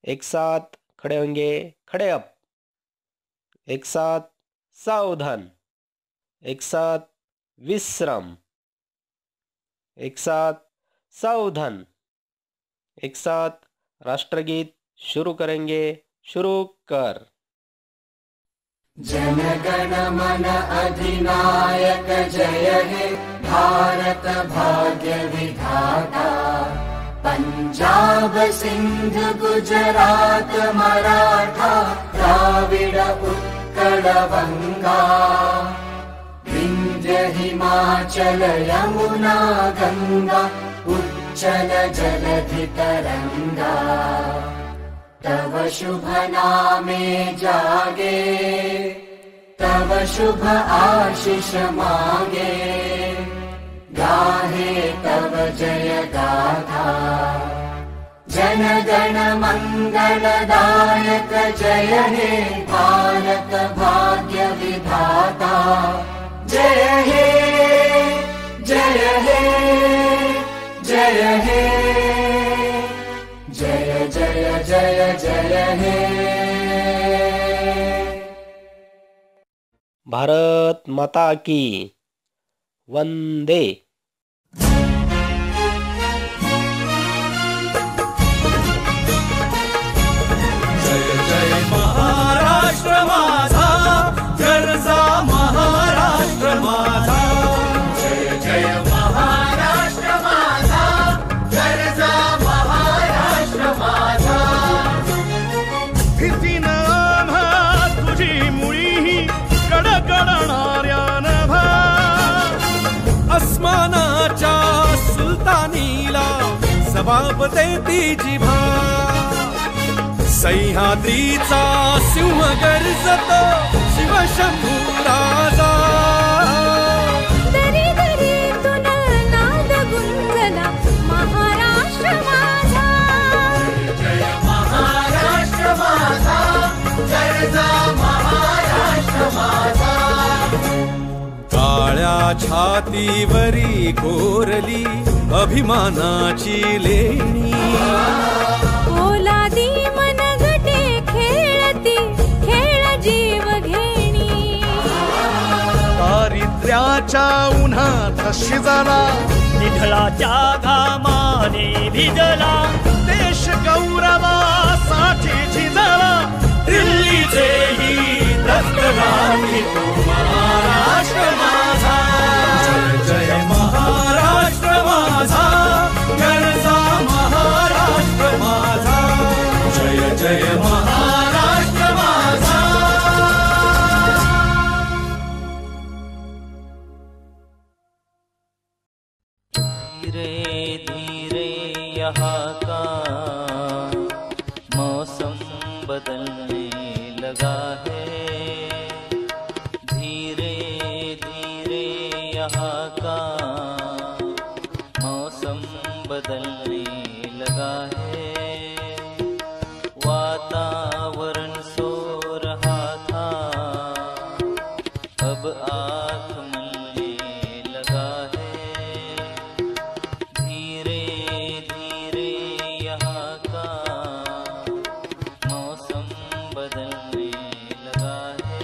एक साथ खड़े होंगे, खड़े अप। एक साथ सावधान। एक साथ विश्राम। एक साथ सावधान। एक साथ राष्ट्रगीत शुरू करेंगे। शुरू कर। जन गण मन अधिनायक जय हे भारत भाग्य विधाता। पंजाब सिंध गुजरात मराठा द्राविड़ उत्कल बंगा। विंध्य हिमाचल यमुना गंगा उच्चल जलधि तरंगा। तव शुभ नामे जागे तव शुभ आशीष मागे। गाहे तव जय गाथा जन गण मंगलदायक जय हे भारत भाग्य विधाता। जय हे जय हे जय हे जय जय जय जय हे। भारत माता की वंदे। जय जय महाराष्ट्र माझा गरजा महाराष्ट्र माझा। जय जय महाराष्ट्र माझा गरजा महाराष्ट्र माझा। फितीन आम्हा तुझी मुळी कडकडणाऱ्या नभा। अस्मानाच्या सुलतानीला जबाब देती जिभा। सह्याद्रीचा सिंह गर्जतो शिवशंभू राजा। दरी दरीतून नाद गुंजला महाराष्ट्र माझा। जय महाराष्ट्र माझा गरजा महाराष्ट्र माझा। काळ्या छातीवरी कोरली अभिमानाची लेणी। पोलादी मनगटे खेळती खेळ जीव घेणी। दारिद्र्याच्या उन्हात शिजला निधळाच्या घामाने भिजला। देश गौरवासाठी झिजला दिल्लीचेही दस्त घातली तू महाराष्ट्र माझा। जय जय महाराष्ट्र माझा गरजा महाराष्ट्र माझा। जय जय महाराष्ट्र माझा। धीरे धीरे यहाँ का मौसम बदलने लगा है। धीरे धीरे यहाँ का मौसम बदलने लगा है। वातावरण सो रहा था अब आँख मलने लगा है। धीरे धीरे यहाँ का मौसम बदलने लगा है।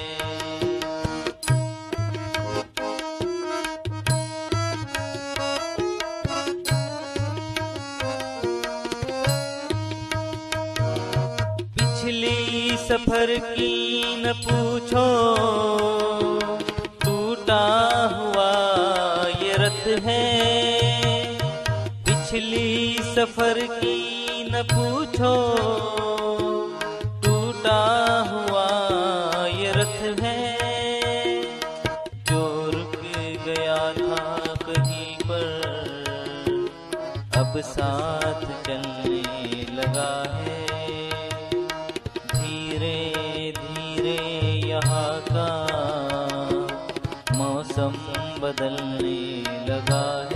पिछली सफर की न पूछो टूटा हुआ ये रथ है। पिछली सफर की न पूछो टूटा हुआ ये रथ है। जो रुक गया था कहीं पर अब साथ चलने लगा है। धीरे धीरे यहाँ का मौसम बदलने लगा है।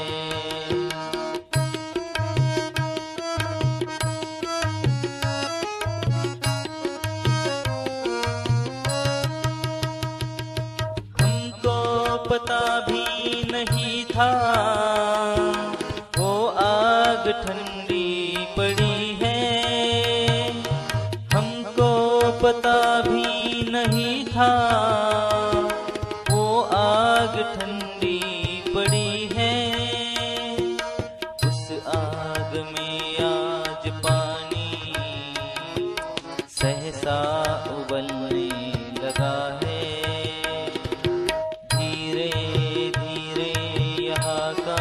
हमको पता भी नहीं था वो आग ठंडी पड़ी है। पता भी नहीं था वो आग ठंडी पड़ी है। उस आग में आज पानी सहसा उबलने लगा है। धीरे धीरे यहाँ का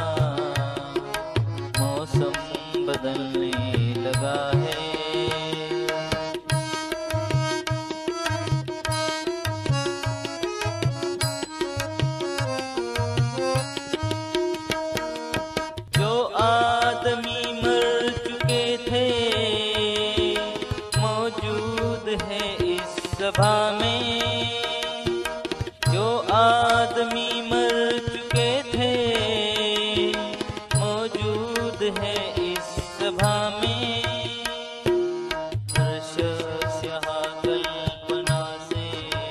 मौसम बदलने लगा है। जो आदमी मर चुके थे मौजूद है इस सभा में। जो आदमी मर चुके थे मौजूद है इस सभा में। हर शख्स यहाँ कल्पना से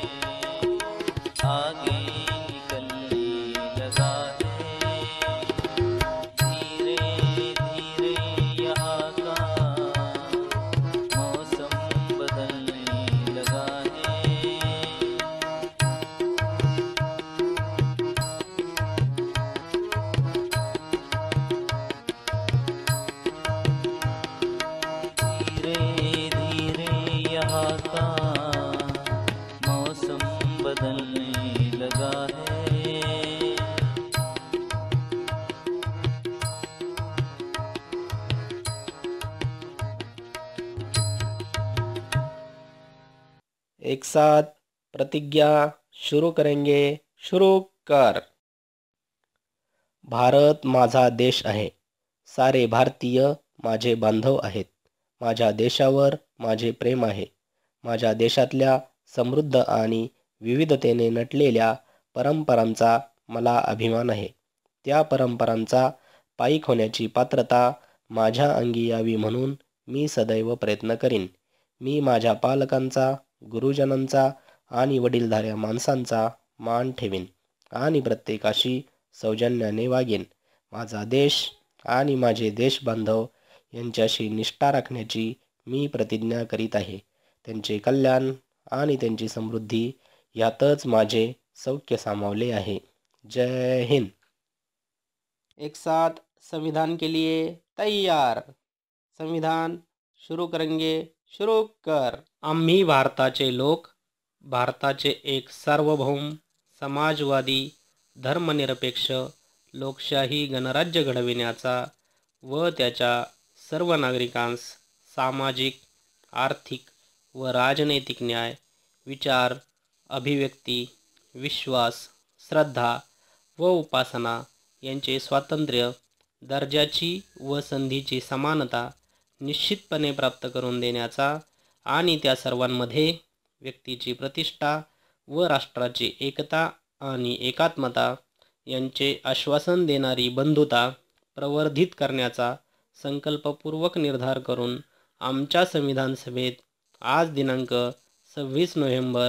आगे निकलने लगा है। धीरे धीरे यहाँ का मौसम बदलने लगा है। धीरे धीरे यहाँ का मौसम बदलने लगा है। एक साथ प्रतिज्ञा शुरू करेंगे। शुरू कर। भारत माझा देश आहे. सारे भारतीय माझे बांधव आहेत. माझ्या देशावर माझे प्रेम आहे. माझ्या देशातल्या समृद्ध आणि विविधतेने नटलेल्या परंपरांचा मला अभिमान आहे. त्या परंपरांचा पाईक होण्याची पात्रता माझ्या अंगी यावी म्हणून मी सदैव प्रयत्न करीन. मी माझ्या पालकांचा, गुरुजनांचा आणि वडीलधाऱ्या माणसांचा मान ठेवीन आणि प्रत्येकाशी सौजन्याने वागेन. माझा देश आणि माझे देशबांधव यांच्याशी निष्ठा राखण्याची मी प्रतिज्ञा करीत आहे. त्यांचे कल्याण आणि त्यांची समृद्धी यातच माझे सौख्य सामावले आहे. जय हिंद. एक साथ संविधान के लिए तैयार. संविधान शुरू करेंगे. शुरू कर. आम्ही भारताचे लोक, भारताचे एक सार्वभौम, समाजवादी, धर्मनिरपेक्ष, लोकशाही गणराज्य घडविण्याचा व त्याच्या सर्व नागरिकांस सामाजिक, आर्थिक व राजनैतिक न्याय, विचार, अभिव्यक्ती, विश्वास, श्रद्धा व उपासना यांचे स्वातंत्र्य, दर्जाची व संधीची समानता निश्चितपणे प्राप्त करून देण्याचा आणि त्या सर्वांमध्ये व्यक्तीची प्रतिष्ठा व राष्ट्राची एकता आणि एकात्मता यांचे आश्वासन देणारी बंधुता प्रवर्धित करण्याचा संकल्पपूर्वक निर्धार करून आमच्या संविधान सभेत आज दिनांक 26 नोव्हेंबर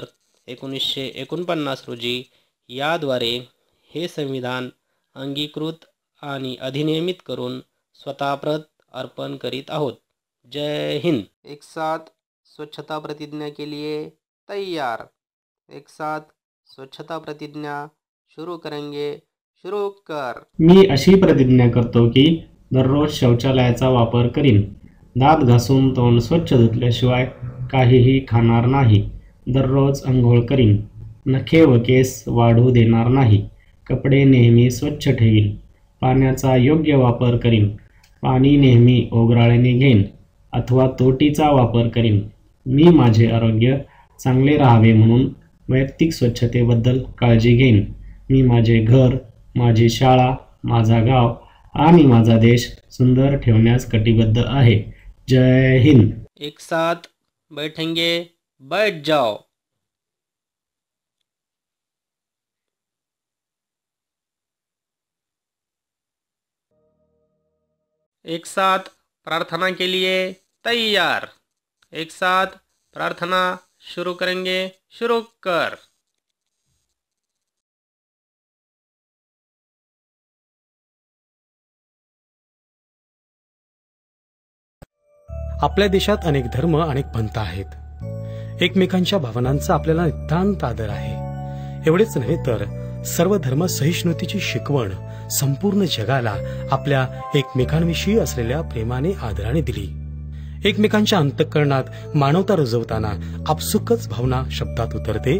1949 रोजी याद्वारे हे संविधान अंगीकृत आणि अधिनियमित करून स्वतःप्रत अर्पण करीत आहोत. जय हिंद. एक साथ स्वच्छता प्रतिज्ञा के लिए तैयार. एक साथ स्वच्छता प्रतिज्ञा शुरू करेंगे. शुरू कर. मी अशी प्रतिज्ञा करतो की दररोज शौचालयाचा वापर करीन. दात घासून तोंड स्वच्छ धुतल्याशिवाय काहीही खाणार नाही. दररोज अंघोळ करीन. नखे व केस वाढू देणार नाही. कपडे नेहमी स्वच्छ ठेवीन. पाण्याचा योग्य वापर करीन. पाणी नेहमी ओघराळ्याने घेईन अथवा तोटीचा वापर करीन. मी माझे आरोग्य चांगले राहावे म्हणून वैयक्तिक स्वच्छतेबद्दल काळजी घेईन. मी माझे घर, माझी शाळा, माझा गाव आणि माझा देश सुंदर ठेवण्यास कटिबद्ध आहे. जय हिंद. एक साथ बैठेंगे. बैठ जाओ. एक साथ प्रार्थना के लिए तैयार. एक साथ प्रार्थना शुरू करेंगे. शुरू कर. आपल्या देशात अनेक धर्म, अनेक पंथ आहेत. एकमेकांच्या भावनांचा आपल्याला नितांत आदर आहे. एवढेच नव्हे तर सर्व धर्म सहिष्णुतेची शिकवण संपूर्ण जगाला आपल्या एकमेकांविषयी असलेल्या प्रेमाने आदराने दिली. एकमेकांच्या अंतःकरणात मानवता रुजवताना आपसुकच भावना शब्दात उतरते.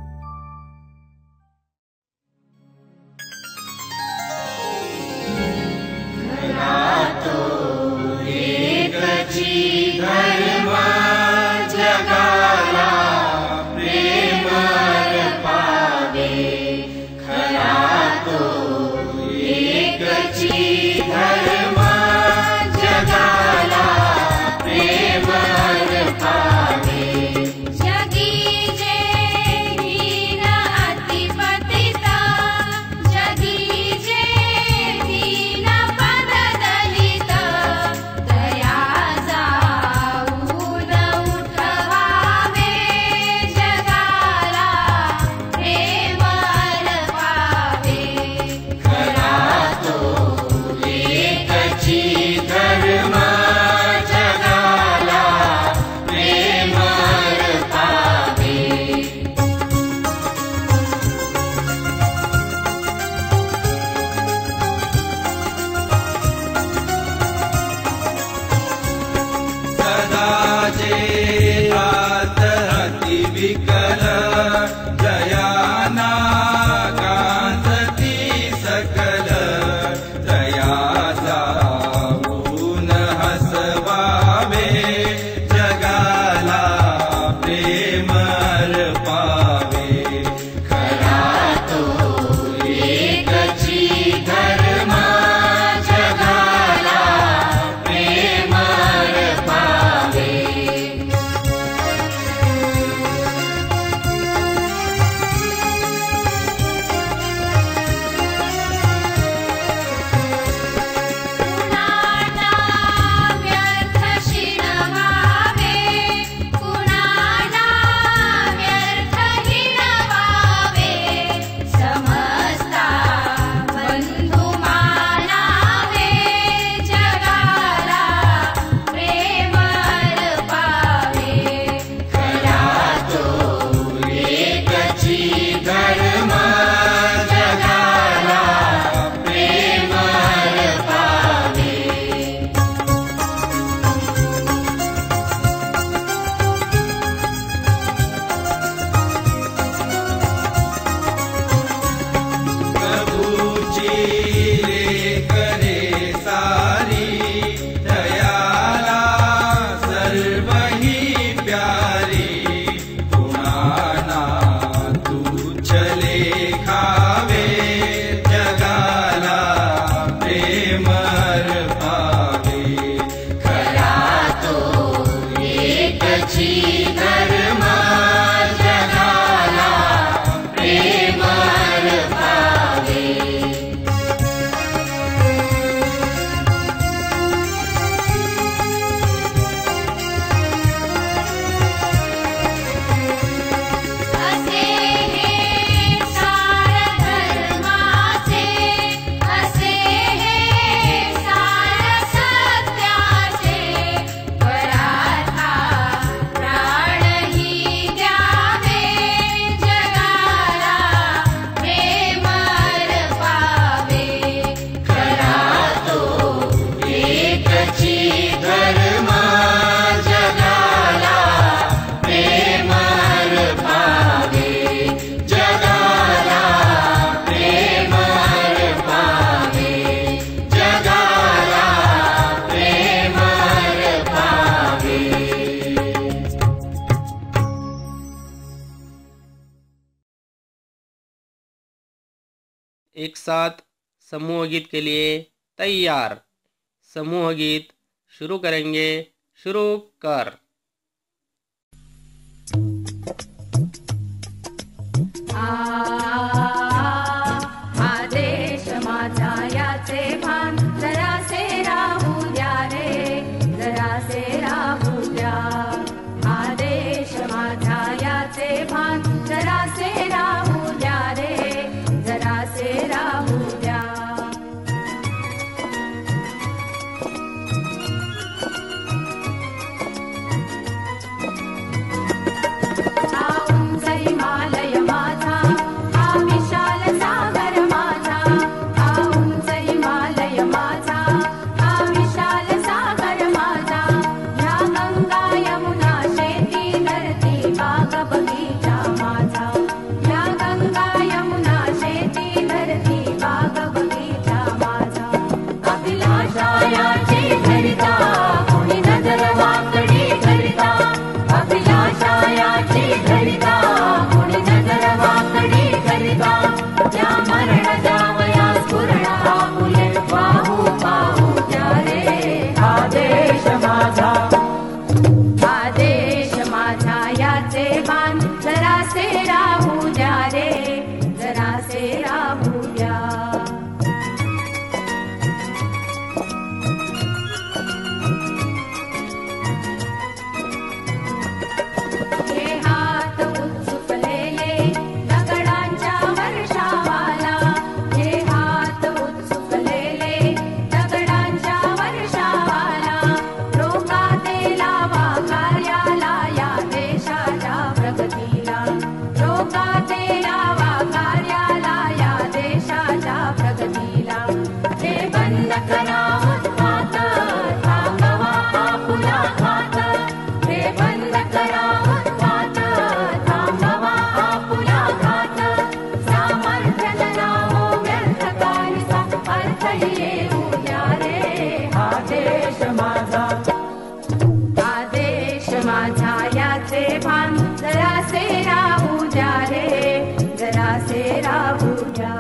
एक साथ समूह गीत के लिए तैयार. समूह गीत शुरू करेंगे. शुरू कर. आदेश माझा याचे भान जरासे राहू द्या रे, जरासे राहू द्या. आदेश माझा याचे भान जरासे राहू द्या रे, जरासे राहू द्या. माझा याचे भान जरासे राहू द्या रे, जरासे राहू द्या.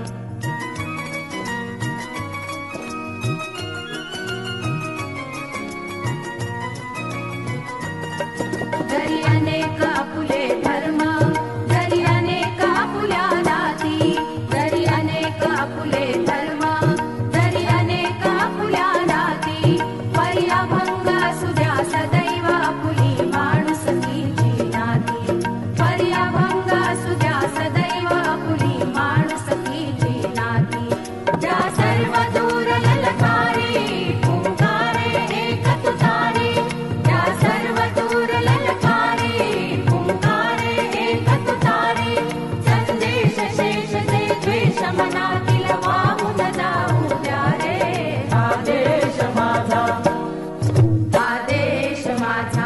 जरी अनेक आपुले धर्म, जरी अनेक आपुल्या जाती, जरी अनेक आपुले धर्म, जरी अनेक आपुल्या जाती, परी अभंग असू द्या सदैव आपुली माणुसकीची नाती, परी अभंग असू द्या सदैव आपुली माणुसकीची नाती. ज्या सर्व दूर ललकारे पुकारे एक तुतारी, ज्या सर्व दूर ललकारे पुकारे एक तुतारी, संदेश शेष जे द्वेष मनातील वाहून जाऊ द्या रे. आदेश माझा, आदेश माझा